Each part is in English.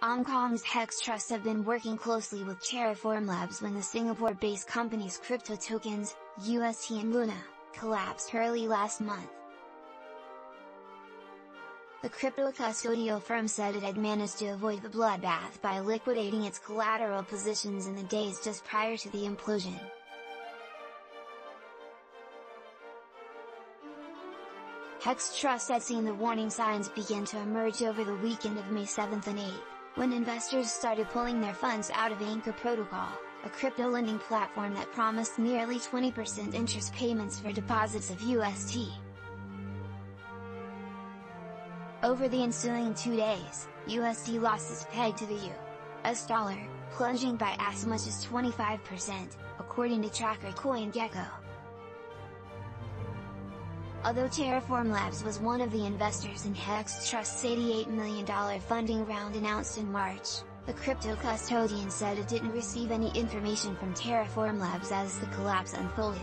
Hong Kong's HEX Trust have been working closely with Terraform Labs when the Singapore-based company's crypto tokens, UST and Luna, collapsed early last month. The crypto custodial firm said it had managed to avoid the bloodbath by liquidating its collateral positions in the days just prior to the implosion. HEX Trust had seen the warning signs begin to emerge over the weekend of May 7th and 8th, when investors started pulling their funds out of Anchor Protocol, a crypto lending platform that promised nearly 20% interest payments for deposits of UST. Over the ensuing 2 days, USD lost its peg to the US dollar, plunging by as much as 25%, according to tracker CoinGecko. Although Terraform Labs was one of the investors in HEX Trust's $88 million funding round announced in March, the crypto custodian said it didn't receive any information from Terraform Labs as the collapse unfolded.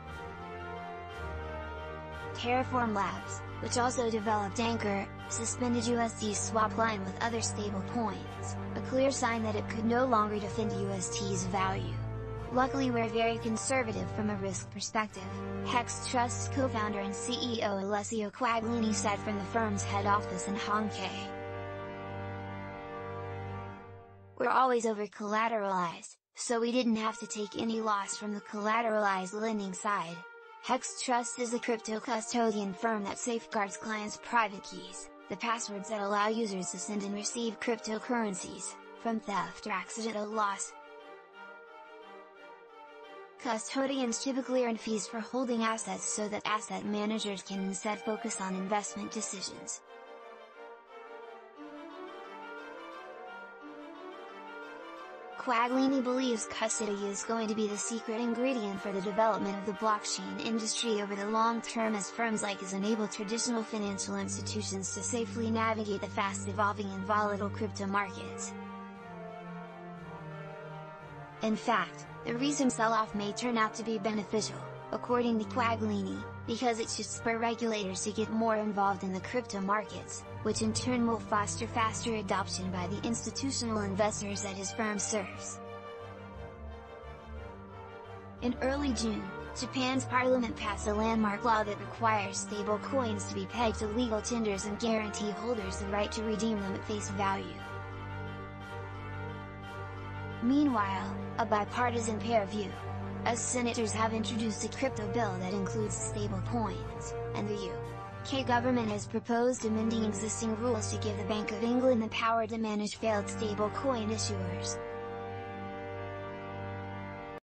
Terraform Labs, which also developed Anchor, suspended USD's swap line with other stable coins, a clear sign that it could no longer defend UST's value. Luckily, we're very conservative from a risk perspective, HEX Trust's co-founder and CEO Alessio Quaglini said from the firm's head office in Hong Kong. We're always over-collateralized, so we didn't have to take any loss from the collateralized lending side. HEX Trust is a crypto custodian firm that safeguards clients' private keys, the passwords that allow users to send and receive cryptocurrencies, from theft or accidental loss. Custodians typically earn fees for holding assets so that asset managers can instead focus on investment decisions. Quaglini believes custody is going to be the secret ingredient for the development of the blockchain industry over the long term, as firms like his enable traditional financial institutions to safely navigate the fast-evolving and volatile crypto markets. In fact, the recent sell-off may turn out to be beneficial, according to Quaglini, because it should spur regulators to get more involved in the crypto markets, which in turn will foster faster adoption by the institutional investors that his firm serves. In early June, Japan's parliament passed a landmark law that requires stable coins to be pegged to legal tenders and guarantee holders the right to redeem them at face value. Meanwhile, a bipartisan pair view, as senators have introduced a crypto bill that includes stable coins, and the UK government has proposed amending existing rules to give the Bank of England the power to manage failed stable coin issuers.